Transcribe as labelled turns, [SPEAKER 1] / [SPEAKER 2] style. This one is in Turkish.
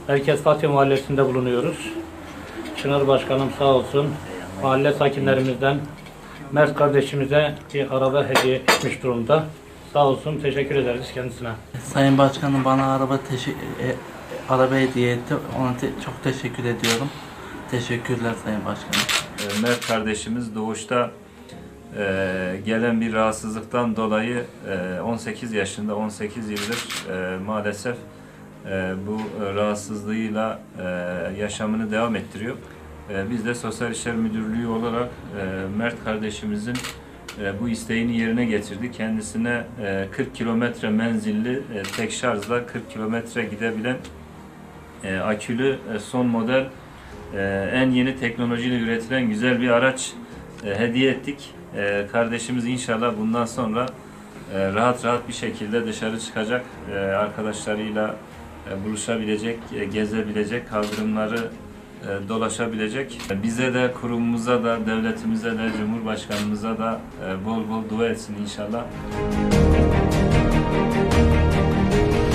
[SPEAKER 1] Herkes Fatih Mahallesi'nde bulunuyoruz. Çınar Başkanım sağ olsun mahalle sakinlerimizden Mert kardeşimize bir araba hediye etmiş durumda. Sağ olsun, teşekkür ederiz kendisine.
[SPEAKER 2] Sayın Başkanım bana araba hediye etti. Ona çok teşekkür ediyorum. Teşekkürler Sayın Başkanım.
[SPEAKER 3] Mert kardeşimiz doğuşta gelen bir rahatsızlıktan dolayı 18 yaşında, 18 yıldır maalesef bu rahatsızlığıyla yaşamını devam ettiriyor. Biz de Sosyal İşler Müdürlüğü olarak Mert kardeşimizin bu isteğini yerine getirdik. Kendisine 40 kilometre menzilli tek şarjla 40 kilometre gidebilen akülü son model en yeni teknolojiyle üretilen güzel bir araç hediye ettik. Kardeşimiz inşallah bundan sonra rahat rahat bir şekilde dışarı çıkacak, arkadaşlarıyla buluşabilecek, gezebilecek, kaldırımları dolaşabilecek. Bize de, kurumumuza da, devletimize de, Cumhurbaşkanımıza da bol bol dua etsin inşallah.